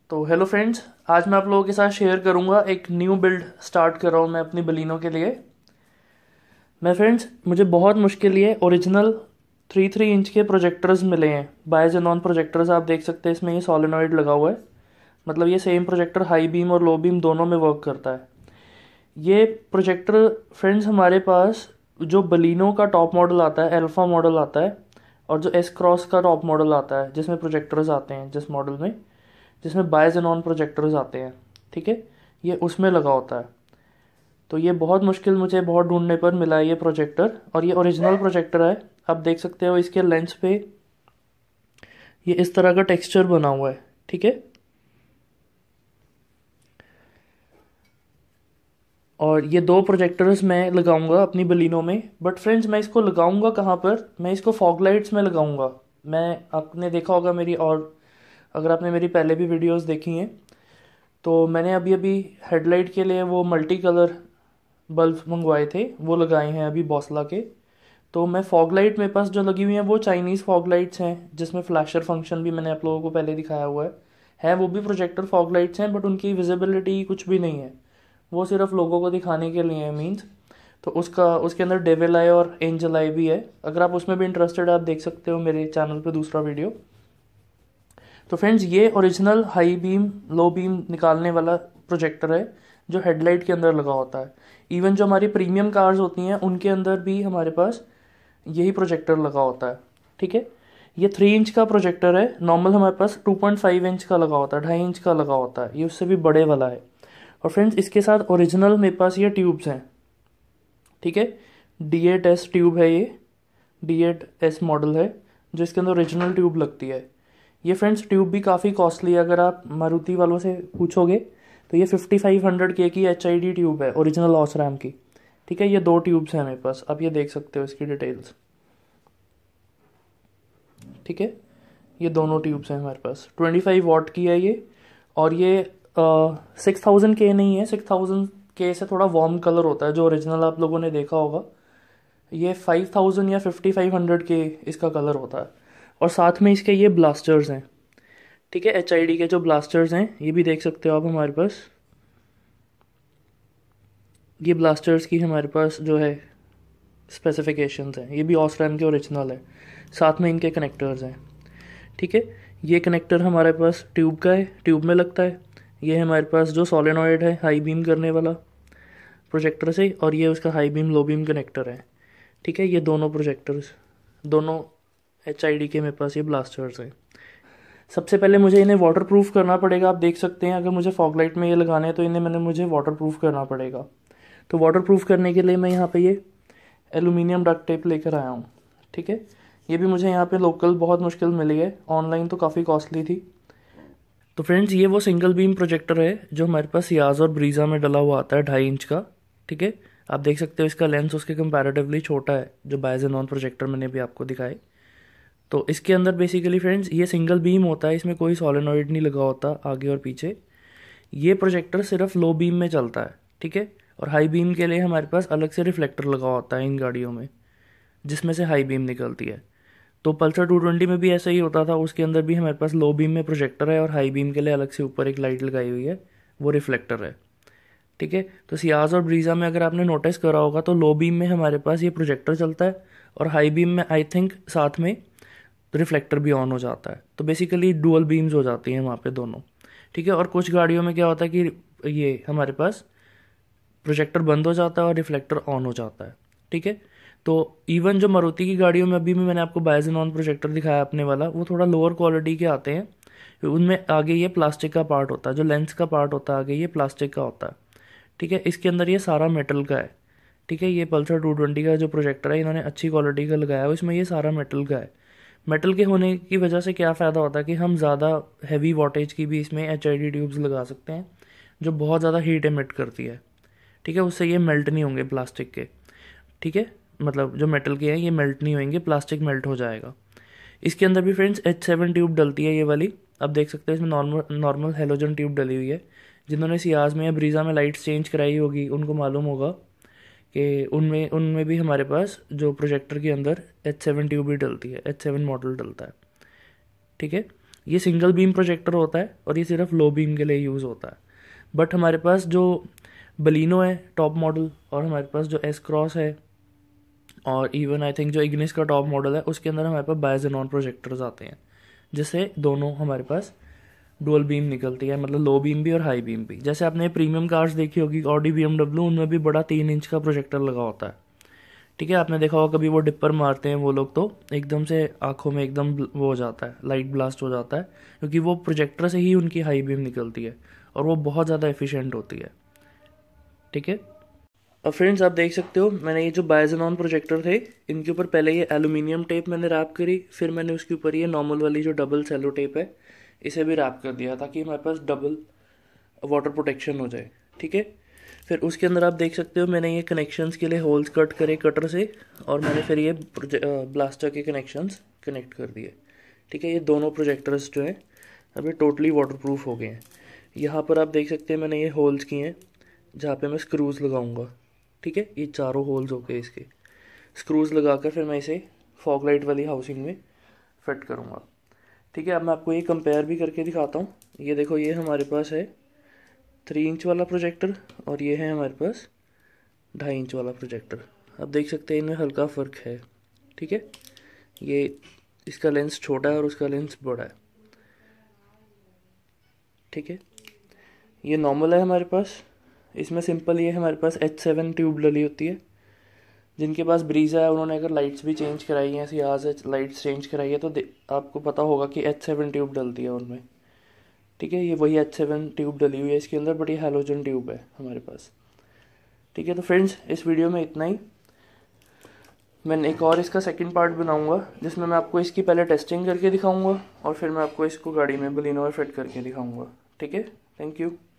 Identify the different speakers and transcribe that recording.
Speaker 1: तो hello friends, आज मैं आप लोगों के साथ शेयर करूंगा एक न्यू बिल्ड स्टार्ट कर रहा हूं मैं अपनी बलिनो के लिए। मैं फ्रेंड्स, मुझे बहुत मुश्किल ये ओरिजिनल 3 इंच के प्रोजेक्टर्स मिले हैं। बायजेनॉन प्रोजेक्टर्स आप देख सकते हैं, इसमें ये सोलेनॉइड लगा हुआ है। मतलब ये सेम प्रोजेक्टर हाई बीम और लो बीम दोनों में वर्क करता है। ये प्रोजेक्टर फ्रेंड्स हमारे पास जो बलिनो का टॉप मॉडल आता है, अल्फा मॉडल आता है, और जो एस क्रॉस का टॉप मॉडल आता है जिसमें प्रोजेक्टर्स आते हैं, जिस मॉडल में जिसमें बायजेनॉन प्रोजेक्टर्स आते हैं, ठीक है, ये उसमें लगा होता है। तो ये बहुत मुश्किल मुझे बहुत ढूंढने पर मिला है ये प्रोजेक्टर, और ये ओरिजिनल प्रोजेक्टर है। आप देख सकते हो इसके लेंस पे ये इस तरह का टेक्सचर बना हुआ है, ठीक है। और ये दो प्रोजेक्टर्स मैं लगाऊंगा अपनी बलिनो में। बट फ्रेंड्स, मैं इसको लगाऊंगा कहाँ पर? मैं इसको फॉग लाइट्स में लगाऊंगा। मैं आपने देखा होगा मेरी, और अगर आपने मेरी पहले भी वीडियोस देखी हैं तो मैंने अभी अभी हेडलाइट के लिए वो मल्टी कलर बल्ब मंगवाए थे, वो लगाए हैं अभी बॉसला के। तो मैं फॉग लाइट मेरे पास जो लगी हुई हैं वो चाइनीज़ फॉग लाइट्स हैं, जिसमें फ्लैशर फंक्शन भी मैंने आप लोगों को पहले दिखाया हुआ है वो भी प्रोजेक्टर फॉग लाइट्स हैं, बट उनकी विजिबिलिटी कुछ भी नहीं है। वो सिर्फ लोगों को दिखाने के लिए है, मीन्स। तो उसके अंदर डेविल आई और एंजल आई भी है। अगर आप उसमें भी इंटरेस्टेड आप देख सकते हो मेरे चैनल पे दूसरा वीडियो। तो फ्रेंड्स, ये original high beam low beam निकालने वाला प्रोजेक्टर है जो हेडलाइट के अंदर लगा होता है। इवन जो हमारी प्रीमियम कार्स होती हैं उनके अंदर भी हमारे पास यही प्रोजेक्टर लगा होता है, ठीक है। ये 3 इंच का प्रोजेक्टर है। नॉर्मल हमारे पास 2.5 इंच का लगा होता है, 2.5 इंच का लगा होता है, ये उससे भी बड़े वाला है। और फ्रेंड्स, इसके साथ ओरिजिनल मेरे पास ये ट्यूब्स हैं, ठीक है। D8S ट्यूब है ये, D8S मॉडल है जो इसके अंदर ओरिजिनल ट्यूब लगती है। ये फ्रेंड्स ट्यूब भी काफ़ी कॉस्टली है। अगर आप मारुति वालों से पूछोगे तो ये 5500 के की HID ट्यूब है, ओरिजिनल ऑसरैम की, ठीक है। ये दो ट्यूब्स हैं मेरे पास, आप ये देख सकते हो इसकी डिटेल्स, ठीक है। ये दोनों ट्यूब्स हैं हमारे पास। 25 वाट की है ये। और ये 6000 के नहीं है, 6000 के से थोड़ा वार्म कलर होता है जो ओरिजिनल आप लोगों ने देखा होगा। ये 5000 या 5500 के इसका कलर होता है। और साथ में इसके ये ब्लास्टर्स हैं, ठीक है। HID के जो ब्लास्टर्स हैं ये भी देख सकते हो आप हमारे पास। ये ब्लास्टर्स की हमारे पास जो है स्पेसिफिकेशंस हैं, ये भी ऑसरैम के ओरिजिनल है। साथ में इनके कनेक्टर्स हैं, ठीक है। ये कनेक्टर हमारे पास ट्यूब का है, ट्यूब में लगता है। ये हमारे पास जो सोलेनॉइड है हाई बीम करने वाला प्रोजेक्टर से, और ये उसका high beam low beam connector है, ठीक है। ये दोनों प्रोजेक्टर्स, दोनों HID के मेरे पास ये ब्लास्टर्स हैं। सबसे पहले मुझे इन्हें वाटर प्रूफ करना पड़ेगा। आप देख सकते हैं, अगर मुझे फॉग लाइट में ये लगाने हैं तो मुझे वाटर प्रूफ करना पड़ेगा। तो वाटर प्रूफ करने के लिए मैं यहाँ पे ये एलुमिनियम डक्ट टेप लेकर आया हूँ, ठीक है। ये भी मुझे यहाँ पे लोकल बहुत मुश्किल मिली है, ऑनलाइन तो काफ़ी कॉस्टली थी। तो फ्रेंड्स, ये वो सिंगल बीम प्रोजेक्टर है जो हमारे पास सियाज और ब्रीजा में डला हुआ आता है, 2.5 इंच का, ठीक है। आप देख सकते हो इसका लेंस उसके कंपैरेटिवली छोटा है जो बायजेनॉन प्रोजेक्टर मैंने भी आपको दिखाए। तो इसके अंदर बेसिकली फ्रेंड्स ये सिंगल बीम होता है, इसमें कोई सोलेनॉइड नहीं लगा होता आगे और पीछे। ये प्रोजेक्टर सिर्फ लो बीम में चलता है, ठीक है। और हाई बीम के लिए हमारे पास अलग से रिफ्लेक्टर लगा होता है इन गाड़ियों में, जिसमें से हाई बीम निकलती है। तो पल्सर 220 में भी ऐसा ही होता था, उसके अंदर भी हमारे पास लो बीम में प्रोजेक्टर है और हाई बीम के लिए अलग से ऊपर एक लाइट लगाई हुई है, वो रिफ्लेक्टर है, ठीक है। तो सियाज और ब्रीजा में अगर आपने नोटिस करा होगा तो लो बीम में हमारे पास ये प्रोजेक्टर चलता है, और हाई बीम में आई थिंक साथ में रिफ्लेक्टर भी ऑन हो जाता है। तो बेसिकली डुअल बीम्स हो जाती हैं वहाँ पे दोनों, ठीक है। और कुछ गाड़ियों में क्या होता है कि ये हमारे पास प्रोजेक्टर बंद हो जाता है और रिफ्लेक्टर ऑन हो जाता है, ठीक है। तो इवन जो मारुति की गाड़ियों में अभी भी मैंने आपको बायजेनॉन प्रोजेक्टर दिखाया अपने वाला, वो थोड़ा लोअर क्वालिटी के आते हैं। उनमें आगे ये प्लास्टिक का पार्ट होता है, जो लेंस का पार्ट होता है आगे ये प्लास्टिक का होता है, ठीक है। इसके अंदर ये सारा मेटल का है, ठीक है। ये पल्सर 220 का जो प्रोजेक्टर है इन्होंने अच्छी क्वालिटी का लगाया है, इसमें ये सारा मेटल का है। मेटल के होने की वजह से क्या फ़ायदा होता है कि हम ज़्यादा हैवी वॉटेज की भी इसमें HID ट्यूब्स लगा सकते हैं जो बहुत ज़्यादा हीट एमिट करती है, ठीक है। उससे ये मेल्ट नहीं होंगे प्लास्टिक के, ठीक है। मतलब जो मेटल के हैं ये मेल्ट नहीं होंगे, प्लास्टिक मेल्ट हो जाएगा। इसके अंदर भी फ्रेंड्स H7 ट्यूब डलती है ये वाली। आप देख सकते हैं इसमें नॉर्मल नॉर्मल हेलोजन ट्यूब डली हुई है। जिन्होंने सियाज में या ब्रीजा में लाइट्स चेंज कराई होगी उनको मालूम होगा कि उनमें उनमें भी हमारे पास जो प्रोजेक्टर के अंदर H7 ट्यूब भी डलती है, H7 मॉडल डलता है, ठीक है। ये सिंगल बीम प्रोजेक्टर होता है और ये सिर्फ लो बीम के लिए यूज़ होता है। बट हमारे पास जो बलिनो है टॉप मॉडल, और हमारे पास जो एस क्रॉस है, और इवन आई थिंक जो इग्निस का टॉप मॉडल है, उसके अंदर हमारे पास बायजेनॉन प्रोजेक्टर्स आते हैं, जिससे दोनों हमारे पास डुअल बीम निकलती है, मतलब लो बीम भी और हाई बीम भी। जैसे आपने प्रीमियम कार्स देखी होगी, ऑडी BMW, उनमें भी बड़ा 3 इंच का प्रोजेक्टर लगा होता है। ठीक है, आपने देखा होगा कभी वो डिपर मारते हैं वो लोग तो एकदम से आंखों में एकदम वो हो जाता है, लाइट ब्लास्ट हो जाता है, क्योंकि वो प्रोजेक्टर से ही उनकी हाई बीम निकलती है और वो बहुत ज़्यादा एफिशिएंट होती है। ठीक है, अब फ्रेंड्स आप देख सकते हो मैंने ये जो बायजेनॉन प्रोजेक्टर थे, इनके ऊपर पहले ये एल्यूमिनियम टेप मैंने रैप करी, फिर मैंने उसके ऊपर ये नॉर्मल वाली जो डबल सेलो टेप है इसे भी रैप कर दिया, ताकि हमारे पास डबल वाटर प्रोटेक्शन हो जाए। ठीक है, फिर उसके अंदर आप देख सकते हो मैंने ये कनेक्शंस के लिए होल्स कट करे कटर से, और मैंने फिर ये ब्लास्टर के कनेक्शंस कनेक्ट कर दिए। ठीक है, ये दोनों प्रोजेक्टर्स जो हैं अभी टोटली वाटरप्रूफ हो गए हैं। यहाँ पर आप देख सकते हैं मैंने ये होल्स किए हैं जहाँ पे मैं स्क्रूज लगाऊंगा। ठीक है, ये चारों होल्स हो गए, इसके स्क्रूज लगाकर फिर मैं इसे फॉग लाइट वाली हाउसिंग में फिट करूँगा। ठीक है, अब मैं आपको ये कंपेयर भी करके दिखाता हूँ। ये देखो, ये हमारे पास है 3 इंच वाला प्रोजेक्टर और ये है हमारे पास 2.5 इंच वाला प्रोजेक्टर। आप देख सकते हैं इनमें हल्का फ़र्क है। ठीक है, ये इसका लेंस छोटा है और उसका लेंस बड़ा है। ठीक है, ये नॉर्मल है हमारे पास, इसमें सिंपल ये हमारे पास H7 ट्यूब डली होती है। जिनके पास ब्रीज़ा है उन्होंने अगर लाइट्स भी चेंज कराई हैं, यहाँ से लाइट्स चेंज कराई है, तो आपको पता होगा कि H7 ट्यूब डलती है उनमें। ठीक है, ये वही H7 ट्यूब डली हुई है इसके अंदर, बट ये हैलोजन ट्यूब है हमारे पास। ठीक है, तो फ्रेंड्स इस वीडियो में इतना ही। मैं एक और इसका सेकंड पार्ट बनाऊंगा जिसमें मैं आपको इसकी पहले टेस्टिंग करके दिखाऊंगा और फिर मैं आपको इसको गाड़ी में बलिनो में फिट करके दिखाऊंगा। ठीक है, थैंक यू।